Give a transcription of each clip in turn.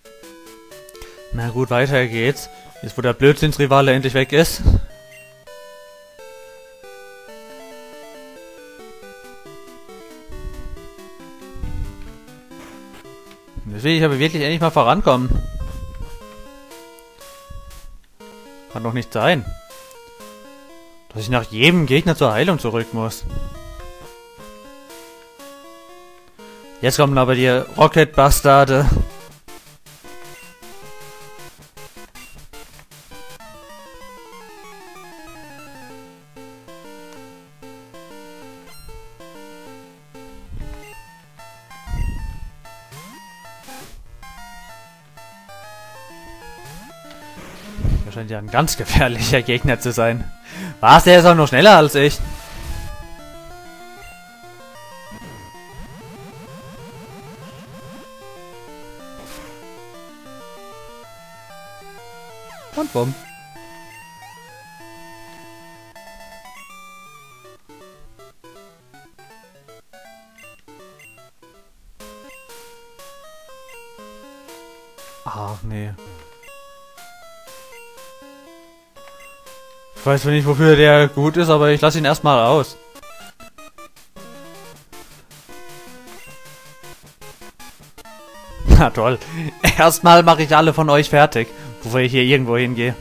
Na gut, weiter geht's. Jetzt wo der Blödsinnsrivale endlich weg ist. Jetzt will ich aber wirklich endlich mal vorankommen. Kann doch nicht sein, dass ich nach jedem Gegner zur Heilung zurück muss. Jetzt kommen aber die Rocket-Bastarde. Das scheint ja ein ganz gefährlicher Gegner zu sein. Was? Der ist auch noch schneller als ich. Und bumm. Ach nee. Ich weiß nicht, wofür der gut ist, aber ich lasse ihn erstmal aus. Na toll. Erstmal mache ich alle von euch fertig, bevor ich hier irgendwo hingehe.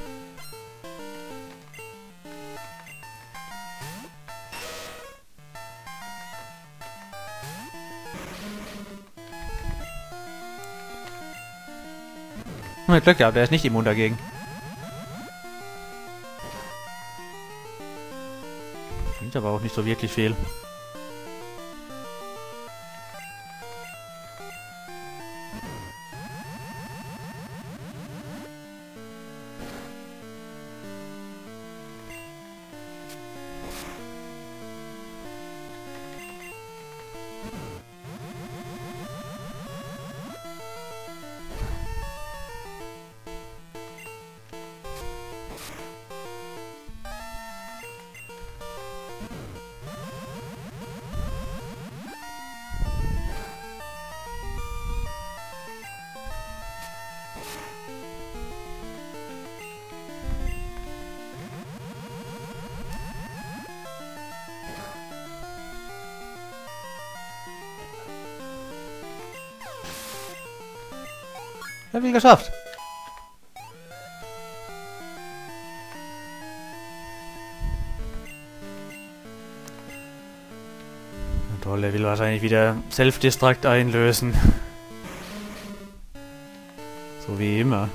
Mit Glück gehabt, der ist nicht immun dagegen. Bringt aber auch nicht so wirklich viel. Ja, wie geschafft. Toll, er will wahrscheinlich wieder Self-Destruct einlösen. So wie immer.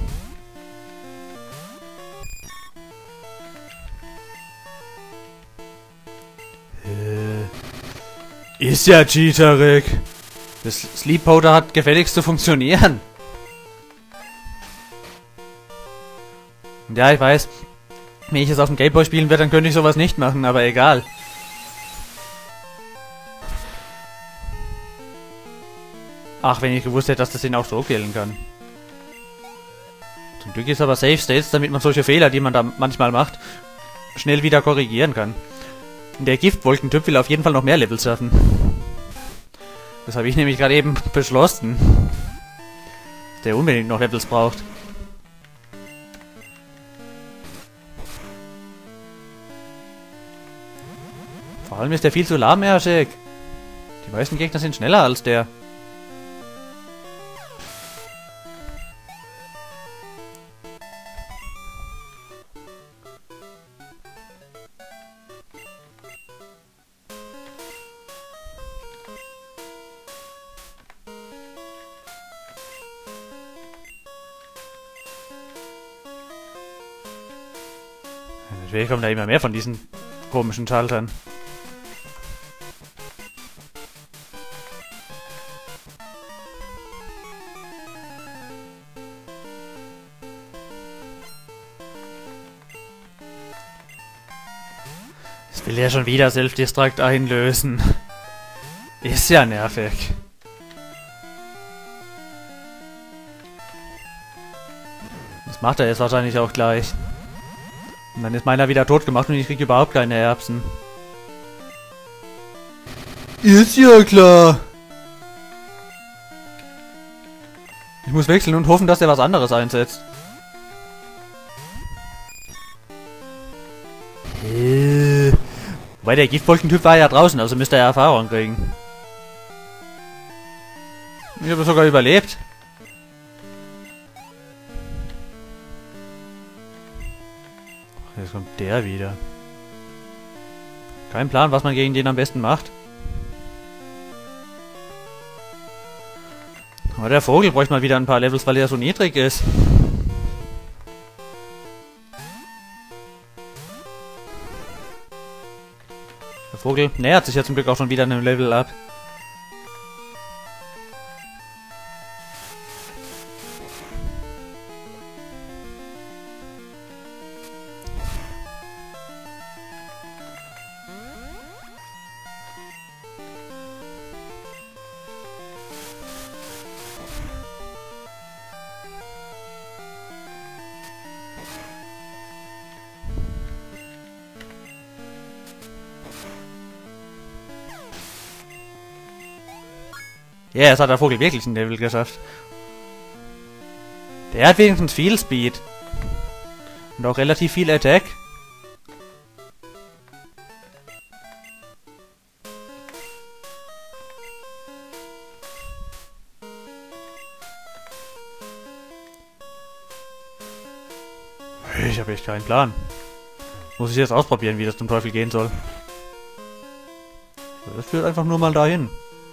Ist ja cheaterig. Das Sleep Powder hat gefälligst zu funktionieren. Ja, ich weiß. Wenn ich es auf dem Gameboy spielen werde, dann könnte ich sowas nicht machen, aber egal. Ach, wenn ich gewusst hätte, dass das den auch so killen kann. Zum Glück ist aber Safe States, damit man solche Fehler, die man da manchmal macht, schnell wieder korrigieren kann. Der Giftwolkentyp will auf jeden Fall noch mehr Levels schaffen. Das habe ich nämlich gerade eben beschlossen. Dass der unbedingt noch Levels braucht. Vor allem ist der viel zu lahmherrschig. Die meisten Gegner sind schneller als der. Natürlich kommen da immer mehr von diesen komischen Schaltern. Jetzt will er schon wieder Self-Destruct einlösen. Ist ja nervig. Das macht er jetzt wahrscheinlich auch gleich. Und dann ist meiner wieder tot gemacht und ich krieg überhaupt keine Erbsen. Ist ja klar. Ich muss wechseln und hoffen, dass er was anderes einsetzt. Weil der Giftwolkentyp war ja draußen, also müsste er Erfahrung kriegen. Ich habe sogar überlebt. Ach, jetzt kommt der wieder. Kein Plan, was man gegen den am besten macht. Aber der Vogel bräuchte mal wieder ein paar Levels, weil er so niedrig ist. Der Vogel nähert sich ja zum Glück auch schon wieder einem Level ab. Ja, jetzt hat der Vogel wirklich ein Level geschafft. Der hat wenigstens viel Speed. Und auch relativ viel Attack. Ich habe echt keinen Plan. Muss ich jetzt ausprobieren, wie das zum Teufel gehen soll. Das führt einfach nur mal dahin.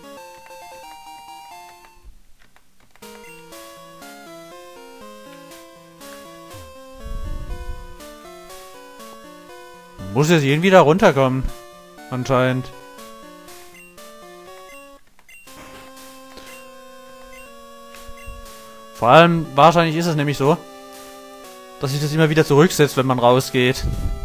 Muss jetzt irgendwie da runterkommen. Anscheinend. Vor allem, wahrscheinlich ist es nämlich so, dass sich das immer wieder zurücksetzt, wenn man rausgeht.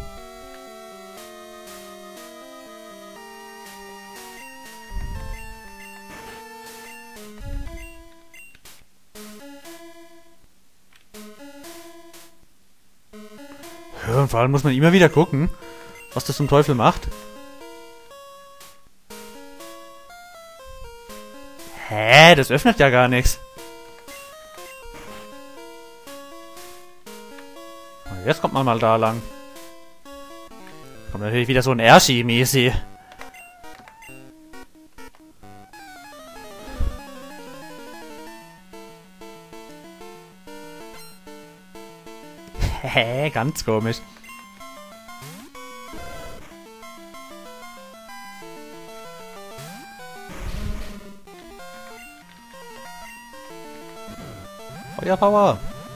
Ja, und vor allem muss man immer wieder gucken, was das zum Teufel macht. Hä? Das öffnet ja gar nichts. Jetzt kommt man mal da lang. Kommt natürlich wieder so ein Ershi-mäßig. Hä? Ganz komisch. Feuerpower!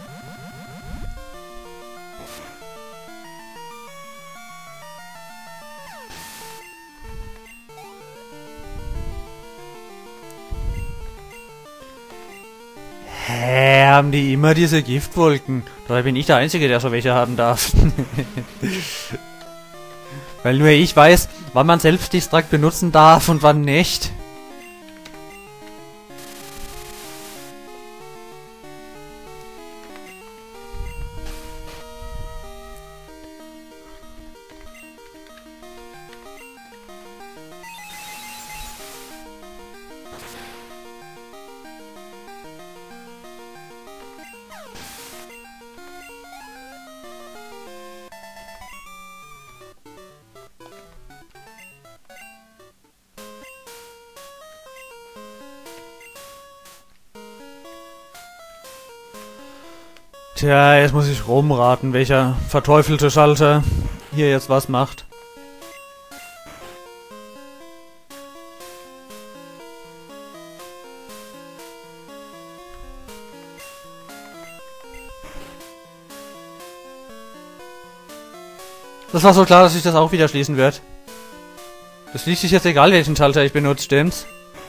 Hä, haben die immer diese Giftwolken? Dabei bin ich der Einzige, der so welche haben darf. Weil nur ich weiß, wann man Selbstdistrakt benutzen darf und wann nicht. Tja, jetzt muss ich rumraten, welcher verteufelte Schalter hier jetzt was macht. Das war so klar, dass sich das auch wieder schließen wird. Das schließt sich jetzt egal, welchen Schalter ich benutze, stimmt's?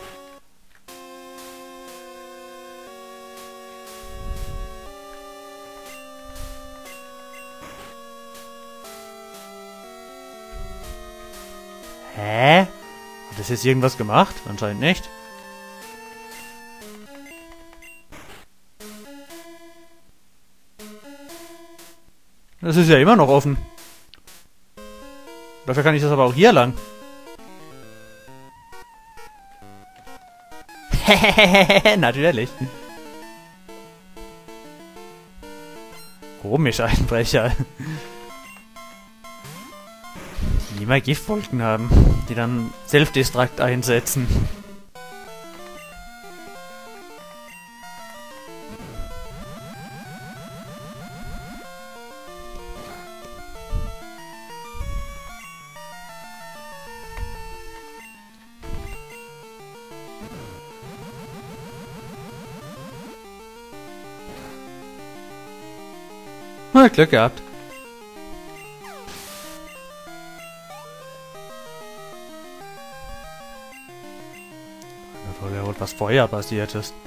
Hä? Hat das jetzt irgendwas gemacht? Anscheinend nicht. Das ist ja immer noch offen. Dafür kann ich das aber auch hier lang. Natürlich. Komisch, Einbrecher. Die immer Giftwolken haben, die dann Self-Destruct einsetzen. Glück gehabt. Da wohl was Feuer passiert ist.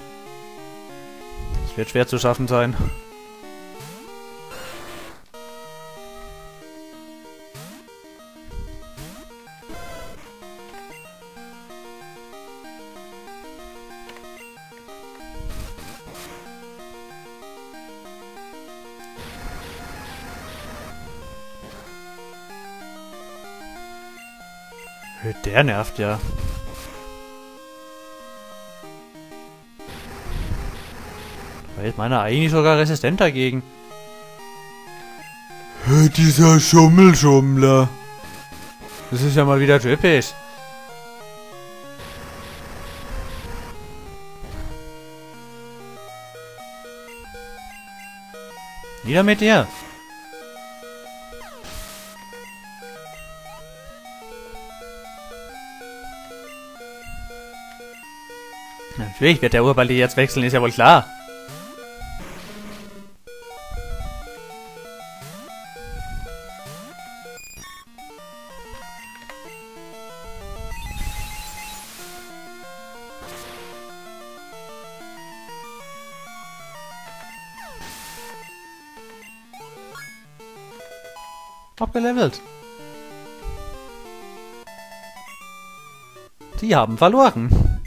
Das wird schwer zu schaffen sein. Der nervt ja. Da ist meiner eigentlich sogar resistent dagegen. Dieser Schummelschummler. Das ist ja mal wieder typisch. Wieder mit dir. Natürlich wird der Urballi jetzt wechseln, ist ja wohl klar. Abgelevelt. Sie haben verloren.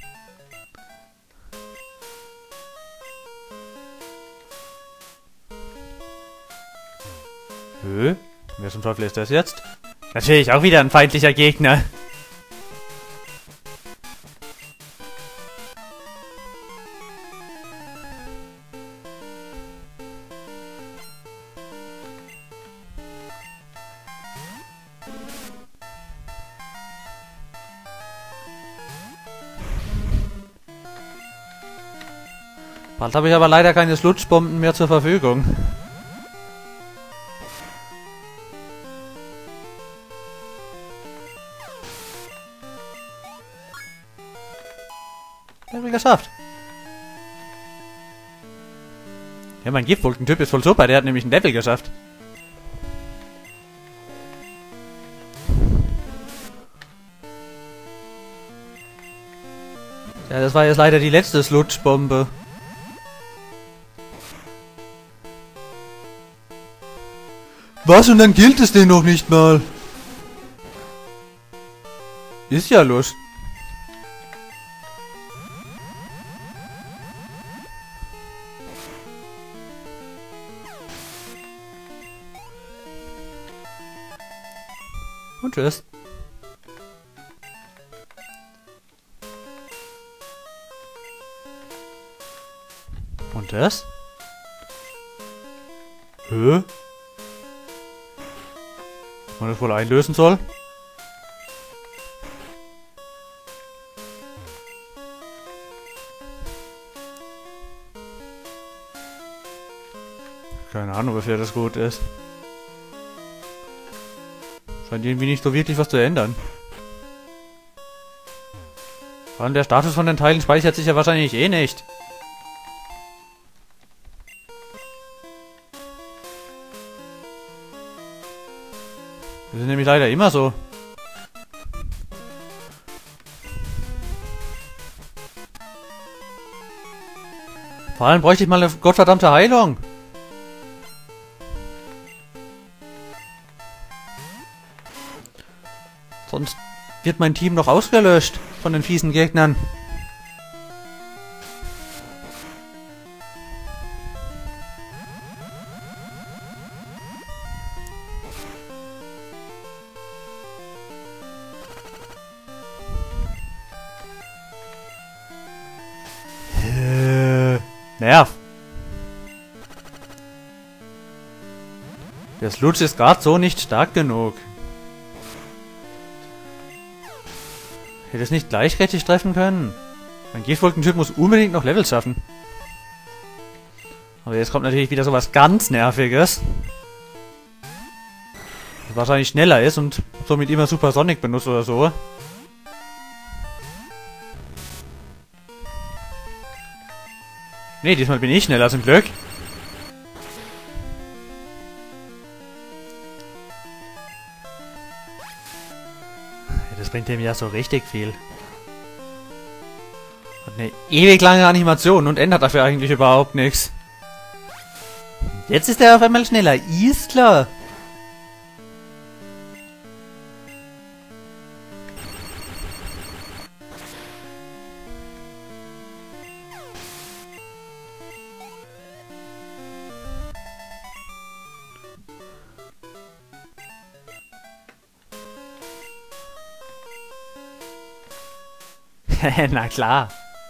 Wer zum Teufel ist das jetzt? Natürlich auch wieder ein feindlicher Gegner. Bald habe ich aber leider keine Sludgebomben mehr zur Verfügung. Level geschafft. Ja, mein Giftwolken-Typ ist voll super, der hat nämlich ein Level geschafft. Ja, das war jetzt leider die letzte Sludge-Bombe. Was? Und dann gilt es den noch nicht mal? Ist ja los. Und tschüss. Und das? Hä? Man das wohl einlösen soll? Keine Ahnung, wofür das gut ist. Scheint irgendwie nicht so wirklich was zu ändern. Vor allem der Status von den Teilen speichert sich ja wahrscheinlich eh nicht. Das ist nämlich leider immer so. Vor allem bräuchte ich mal eine gottverdammte Heilung. Sonst wird mein Team noch ausgelöscht von den fiesen Gegnern. Nerv. Der Sludge ist gerade so nicht stark genug. Hätte es nicht gleichzeitig treffen können. Mein Giftwolkentyp muss unbedingt noch Levels schaffen. Aber jetzt kommt natürlich wieder sowas ganz Nerviges. Das wahrscheinlich schneller ist und somit immer Supersonic benutzt oder so. Nee, diesmal bin ich schneller zum Glück. Das bringt dem ja so richtig viel. Hat eine ewig lange Animation und ändert dafür eigentlich überhaupt nichts. Jetzt ist er auf einmal schneller. Ist klar. Na klar.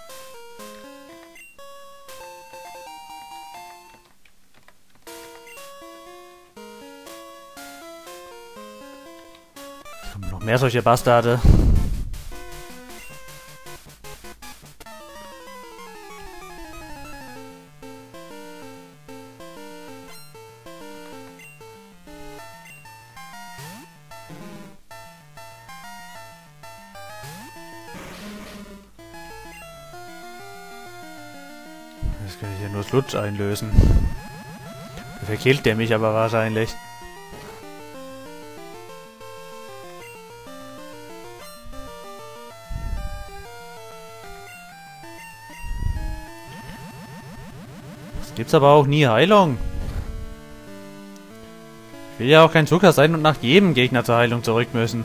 Es kommen noch mehr solche Bastarde. Jetzt kann ich ja nur Sludge einlösen. Dafür killt der mich aber wahrscheinlich. Es gibt's aber auch nie Heilung. Ich will ja auch kein Zucker sein und nach jedem Gegner zur Heilung zurück müssen.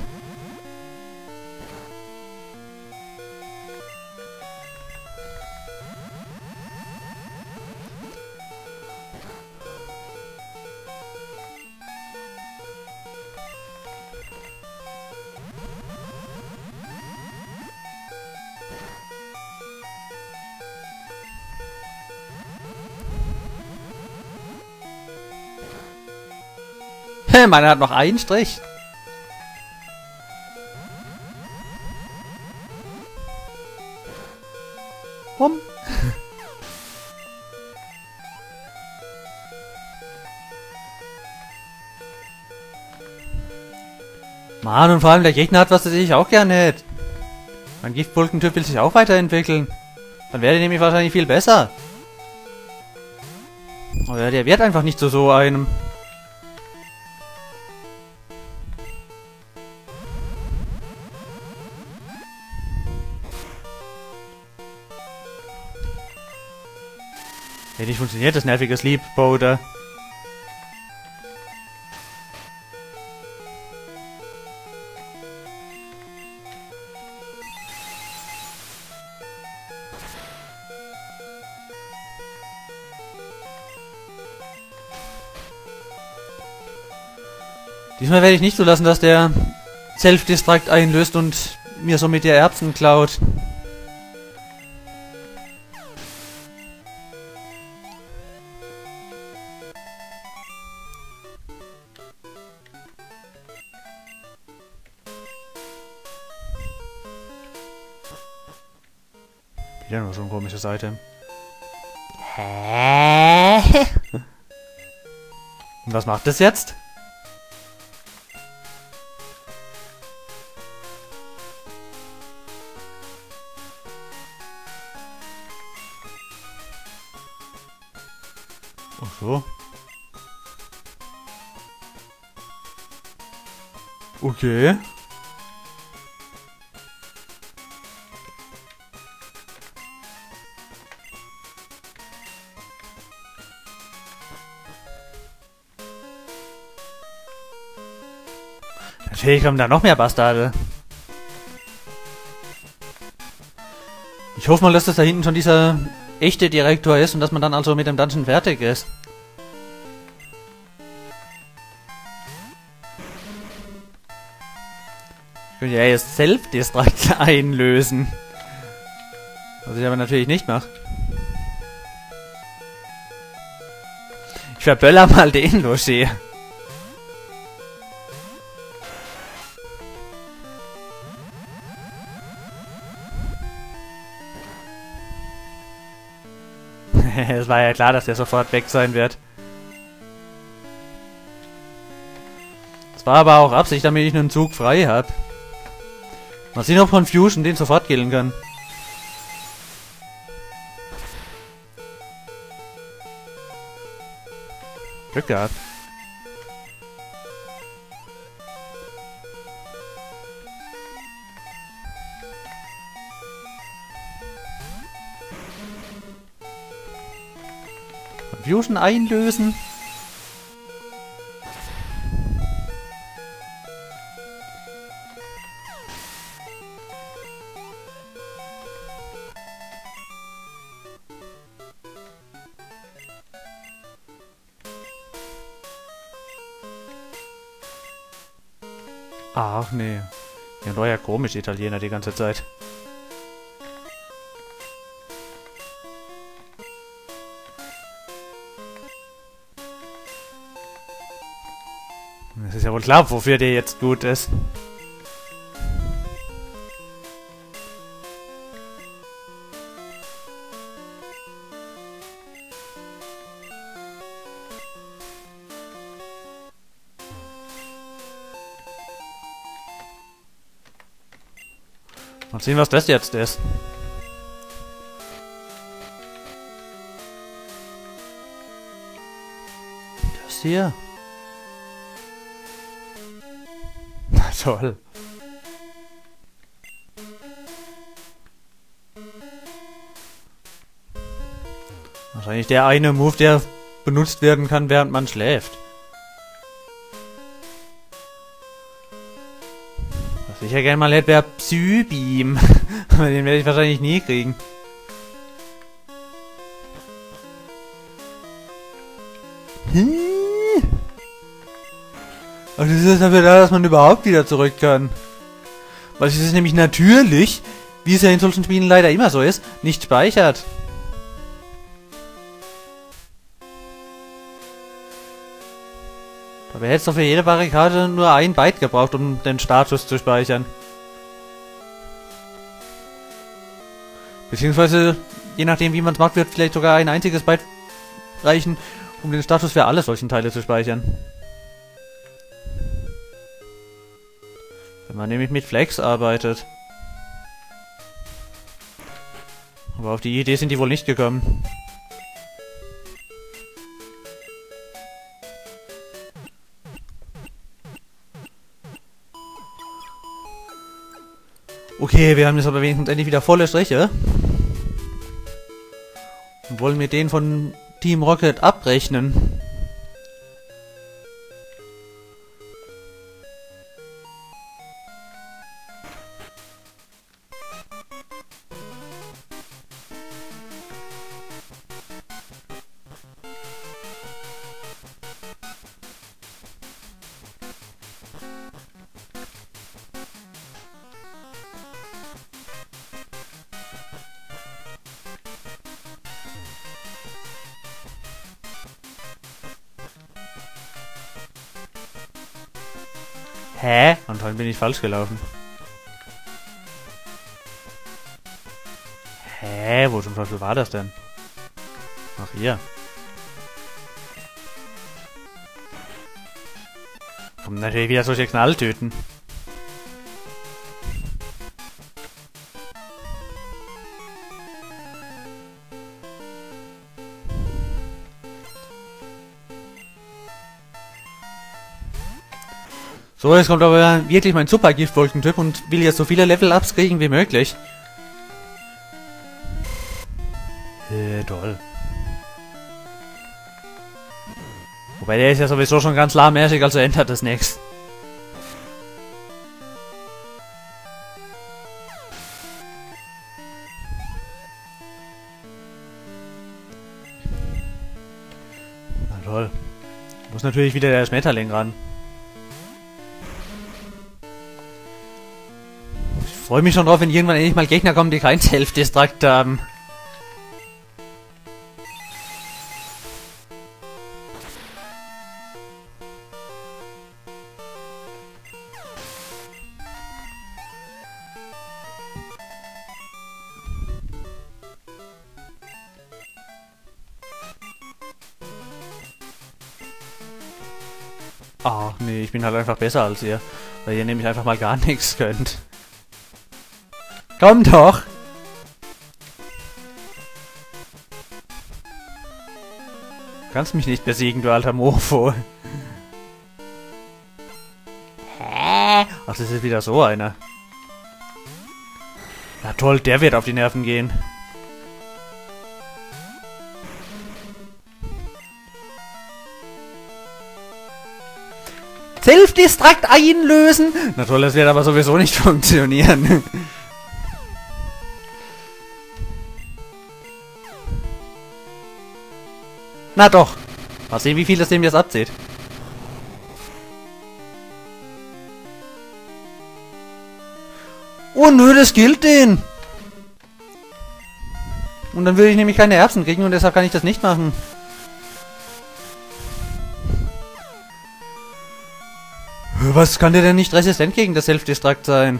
Meiner hat noch einen Strich. Rum. Mann, und vor allem der Gegner hat was, das ich auch gerne hätte. Mein Giftwolkentyp will sich auch weiterentwickeln. Dann wäre der nämlich wahrscheinlich viel besser. Aber der wird einfach nicht zu so einem. Hätte nicht funktioniert, das nervige Sleep-Boater. Diesmal werde ich nicht zulassen, dass der Self-Destruct einlöst und mir somit die Erbsen klaut. Wieder nur so ein komisches Item. Hä? Und was macht das jetzt? Ach so. Okay. Natürlich kommen da noch mehr Bastarde. Ich hoffe mal, dass das da hinten schon dieser echte Direktor ist und dass man dann also mit dem Dungeon fertig ist. Ich könnte ja jetzt Self-Destruct einlösen. Was ich aber natürlich nicht mache. Ich verböller mal den Locher. Es war ja klar, dass der sofort weg sein wird. Das war aber auch Absicht, damit ich einen Zug frei habe. Mal sehen, ob Confusion den sofort killen kann. Glück gehabt. Confusion einlösen. Ach nee. Ja, war ja komisch, Italiener die ganze Zeit. Es ist ja wohl klar, wofür der jetzt gut ist. Mal sehen, was das jetzt ist. Das hier. Na toll. Wahrscheinlich der eine Move, der benutzt werden kann, während man schläft. Was ich ja gerne mal hätte, wäre Psybeam. Aber den werde ich wahrscheinlich nie kriegen. Aber das ist dafür da, dass man überhaupt wieder zurück kann. Weil es ist nämlich natürlich, wie es ja in solchen Spielen leider immer so ist, nicht speichert. Aber hätte es doch für jede Barrikade nur 1 Byte gebraucht, um den Status zu speichern. Beziehungsweise, je nachdem wie man es macht, wird vielleicht sogar ein einziges Byte reichen, um den Status für alle solchen Teile zu speichern. Wenn man nämlich mit Flex arbeitet. Aber auf die Idee sind die wohl nicht gekommen. Okay, wir haben jetzt aber wenigstens endlich wieder volle Striche. Und wollen wir den von Team Rocket abrechnen. Hä? Anscheinend bin ich falsch gelaufen. Hä? Wo zum Teufel war das denn? Ach, hier. Kommen natürlich wieder solche Knalltüten. So, jetzt kommt aber wirklich mein Super-Giftwolkentyp und will jetzt so viele Level-Ups kriegen wie möglich. Toll. Wobei der ist ja sowieso schon ganz lahmäßig, also ändert das nichts. Na toll. Muss natürlich wieder der Schmetterling ran. Ich freue mich schon drauf, wenn irgendwann endlich mal Gegner kommen, die kein Self-Destruct haben. Ach nee, ich bin halt einfach besser als ihr. Weil ihr nämlich einfach mal gar nichts könnt. Komm doch! Du kannst mich nicht besiegen, du alter Mofo. Hä? Ach, das ist wieder so einer. Na toll, der wird auf die Nerven gehen. Self-Destruct einlösen! Na toll, das wird aber sowieso nicht funktionieren. Na doch. Mal sehen, wie viel das dem jetzt abzieht. Oh nö, das gilt den. Und dann würde ich nämlich keine Erbsen kriegen und deshalb kann ich das nicht machen. Was kann der denn nicht resistent gegen das Self-Destruct sein?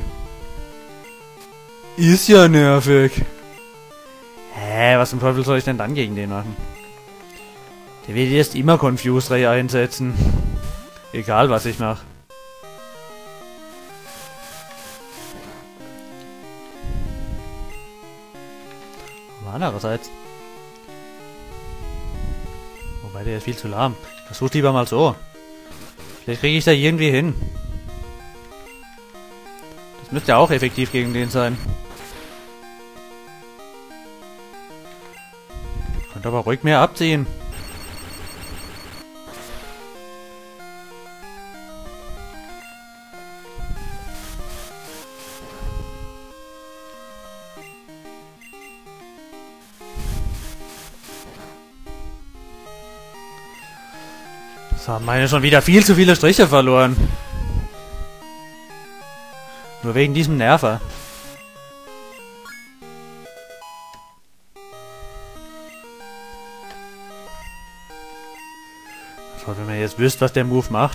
Ist ja nervig. Hä, was zum Teufel soll ich denn dann gegen den machen? Der wird erst immer Confuse Ray einsetzen. Egal, was ich mache. Aber andererseits. Wobei, der ist viel zu lahm. Versuch lieber mal so. Vielleicht kriege ich da irgendwie hin. Das müsste ja auch effektiv gegen den sein. Könnte aber ruhig mehr abziehen. So, haben meine schon wieder viel zu viele Striche verloren. Nur wegen diesem Nerver. So, wenn man jetzt wüsste, was der Move macht.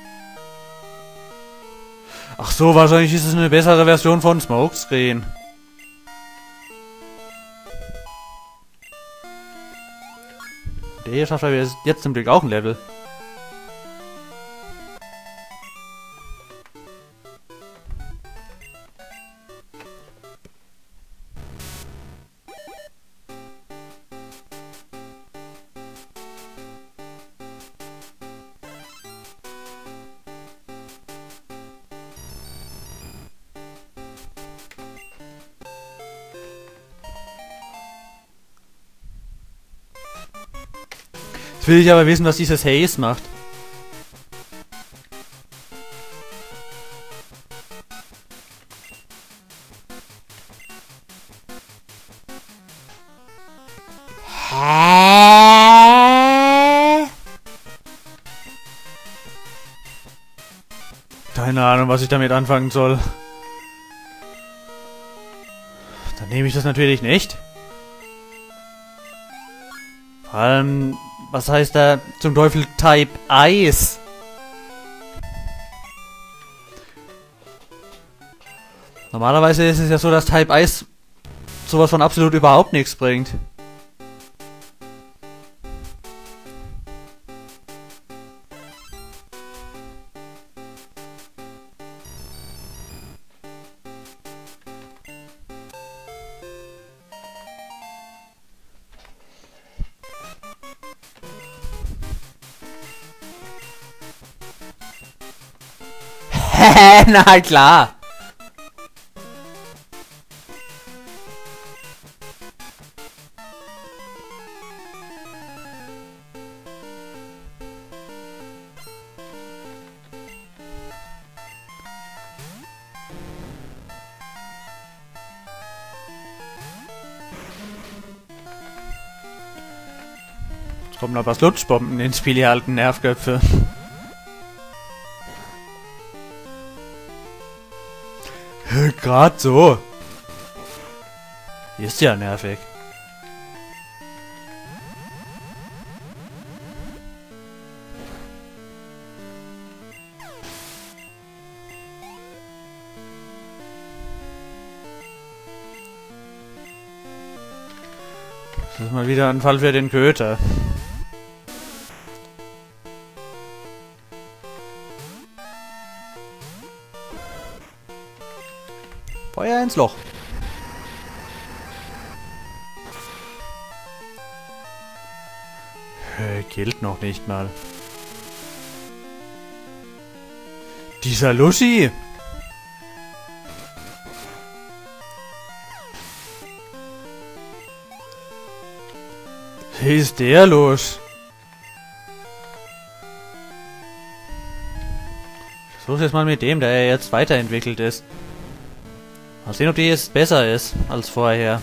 Ach so, wahrscheinlich ist es eine bessere Version von Smokescreen. Der hier schafft aber jetzt zum Glück auch ein Level. Jetzt will ich aber wissen, was dieses Haze macht. Hä? Keine Ahnung, was ich damit anfangen soll. Dann nehme ich das natürlich nicht. Vor allem, was heißt da zum Teufel Type Eis? Normalerweise ist es ja so, dass Type Eis sowas von absolut überhaupt nichts bringt. Na klar. Jetzt kommen aber Lutschbomben ins Spiel, die alten Nervköpfe. Gerade so. Ist ja nervig. Das ist mal wieder ein Fall für den Köter. Feuer ins Loch. Gilt noch nicht mal. Dieser Lushi! Wie ist der los? Ich versuch's jetzt mal mit dem, der jetzt weiterentwickelt ist. Mal sehen, ob die jetzt besser ist als vorher.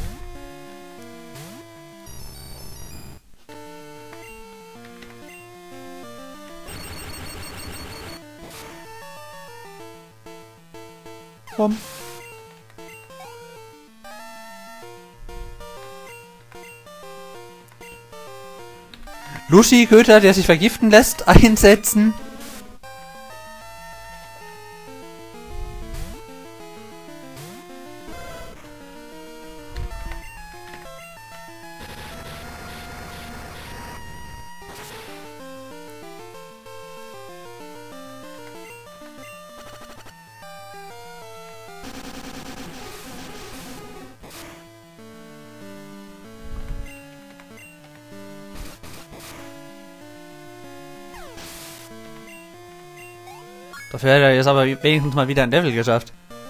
Komm. Lushi-Köter, der sich vergiften lässt, einsetzen. Dafür hat er jetzt aber wenigstens mal wieder ein Level geschafft.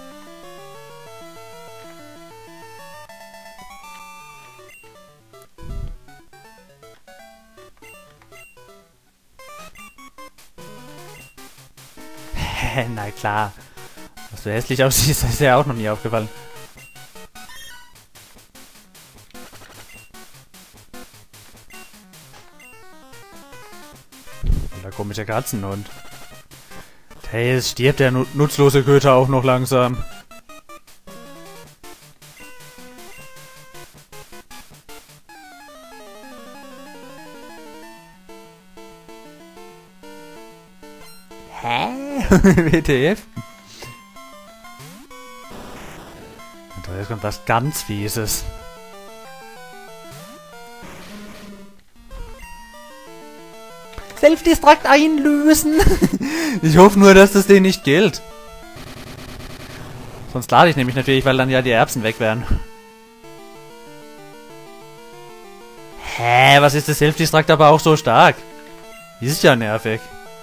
Na klar. Dass du hässlich aussiehst, ist ja auch noch nie aufgefallen. Der komische Katzenhund. Hey, jetzt stirbt der nutzlose Köter auch noch langsam. Hä? WTF? Und jetzt kommt was ganz Fieses. Self-Destruct einlösen. Ich hoffe nur, dass das denen nicht gilt. Sonst lade ich nämlich natürlich, weil dann ja die Erbsen weg wären. Hä, was ist das Self-Destruct aber auch so stark? Ist ja nervig.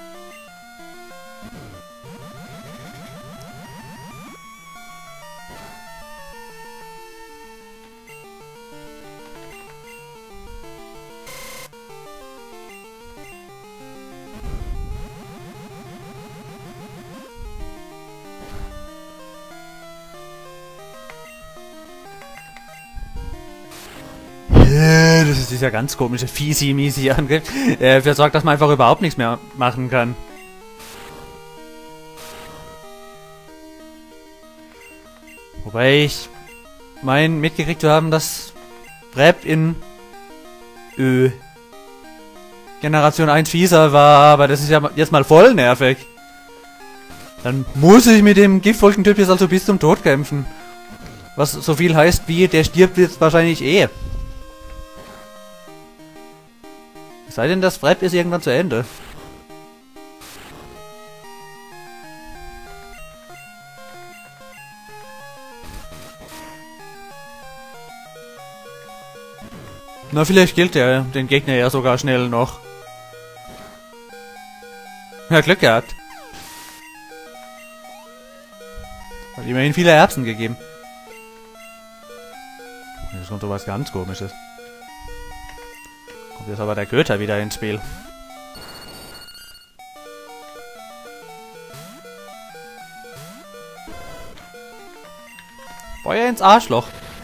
Das ist dieser ganz komische Fiesi-Miesi-Angriff. Der sorgt, dass man einfach überhaupt nichts mehr machen kann. Wobei ich meine mitgekriegt zu haben, dass Rap in Generation 1 fieser war, aber das ist ja jetzt mal voll nervig. Dann muss ich mit dem Giftwolkentyp jetzt also bis zum Tod kämpfen. Was so viel heißt wie, der stirbt jetzt wahrscheinlich eh. Es sei denn, das Rap ist irgendwann zu Ende. Na, vielleicht killt er den Gegner ja sogar schnell noch. Ja, Glück gehabt. Hat immerhin viele Erbsen gegeben. Das kommt sowas ganz Komisches. Kommt jetzt aber der Köter wieder ins Spiel. Feuer ins Arschloch.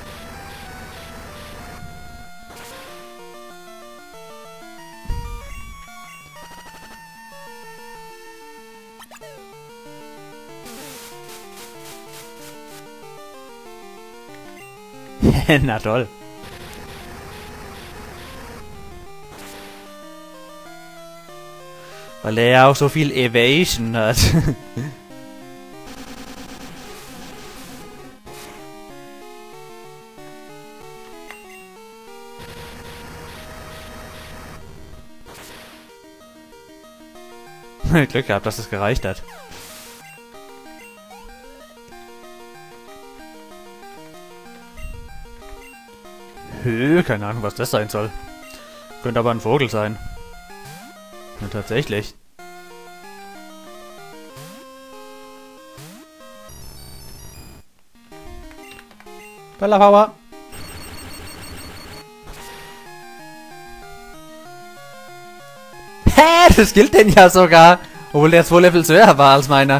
Na toll. Weil er ja auch so viel Evasion hat. Glück gehabt, dass es gereicht hat. Keine Ahnung, was das sein soll. Könnte aber ein Vogel sein. Ja, tatsächlich. Bella Power. Hä? Das gilt denn ja sogar. Obwohl der 2 Levels höher war als meiner.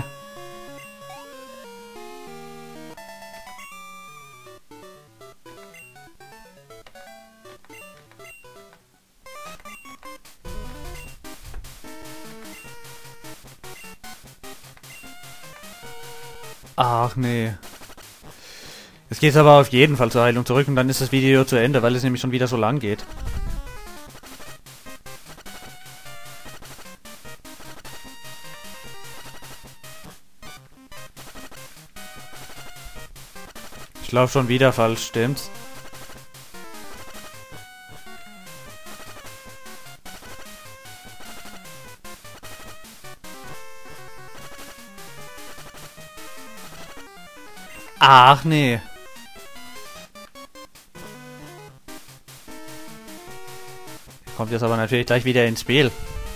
Ach nee. Jetzt geht's aber auf jeden Fall zur Heilung zurück und dann ist das Video zu Ende, weil es nämlich schon wieder so lang geht. Ich laufe schon wieder falsch, stimmt's? Ach nee. Kommt jetzt aber natürlich gleich wieder ins Spiel.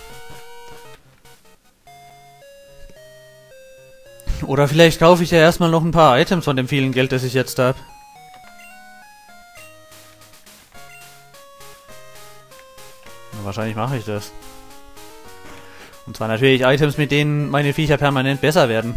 Oder vielleicht kaufe ich ja erstmal noch ein paar Items von dem vielen Geld, das ich jetzt habe. Wahrscheinlich mache ich das. Und zwar natürlich Items, mit denen meine Viecher permanent besser werden.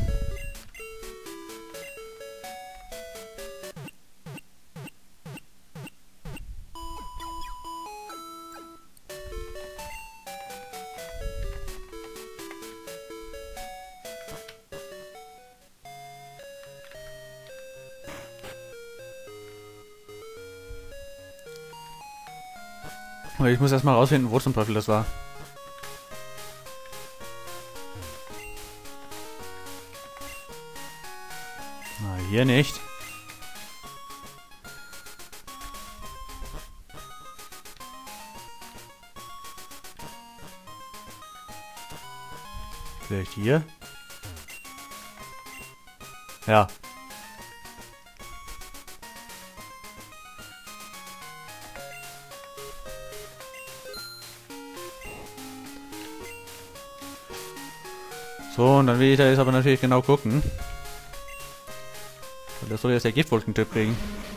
Aber ich muss erstmal rausfinden, wo zum Teufel das war. Na, hier nicht. Vielleicht hier? Ja. So, und dann will ich da jetzt aber natürlich genau gucken. Und das soll jetzt der Giftwolkentyp kriegen.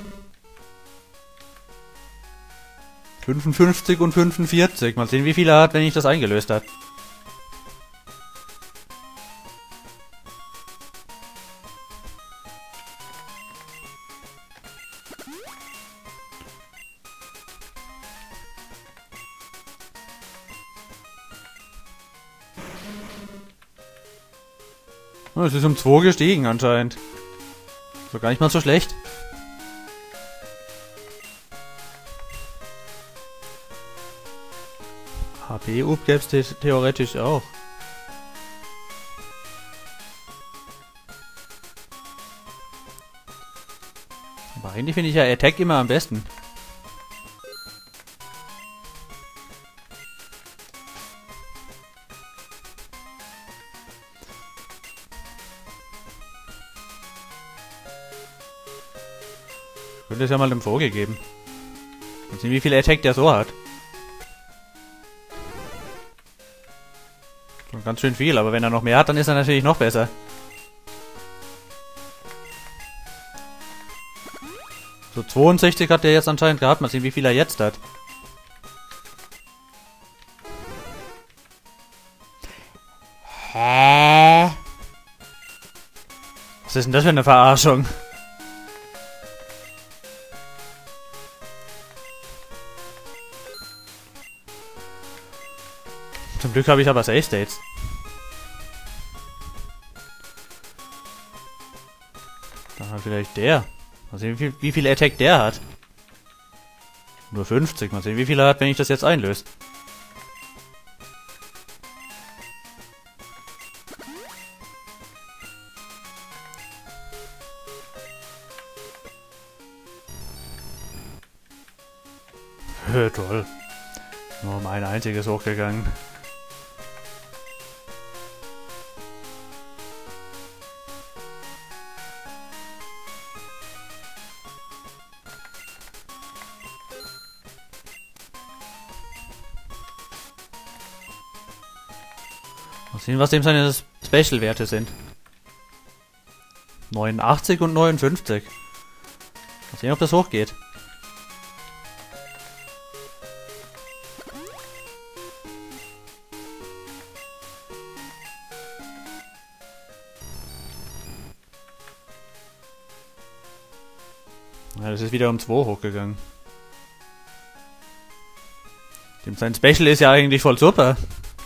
55 und 45. Mal sehen, wie viel er hat, wenn ich das eingelöst habe. Oh, es ist um 2 gestiegen anscheinend. So gar nicht mal so schlecht. HP-Up gäbe es theoretisch auch. Aber eigentlich finde ich ja Attack immer am besten. Könnte es ja mal dem Vogel geben. Mal sehen, wie viel Attack der so hat. Schon ganz schön viel, aber wenn er noch mehr hat, dann ist er natürlich noch besser. So 62 hat der jetzt anscheinend gehabt. Mal sehen, wie viel er jetzt hat. Hä? Was ist denn das für eine Verarschung? Zum Glück habe ich aber Save States. Dann hat vielleicht der. Mal sehen, wie viel Attack der hat. Nur 50. Mal sehen, wie viel er hat, wenn ich das jetzt einlöse. Toll. Nur um ein einziges hochgegangen. Mal sehen, was dem seine Special-Werte sind. 89 und 59. Mal sehen, ob das hochgeht. Ja, das ist wieder um 2 hochgegangen. Dem sein Special ist ja eigentlich voll super.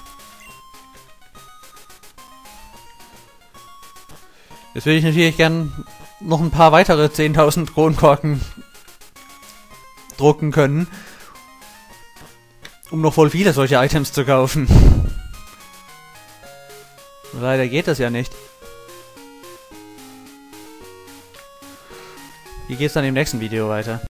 Jetzt würde ich natürlich gern noch ein paar weitere 10.000 Kronkorken drucken können, um noch voll viele solche Items zu kaufen. Leider geht das ja nicht. Wie geht's dann im nächsten Video weiter?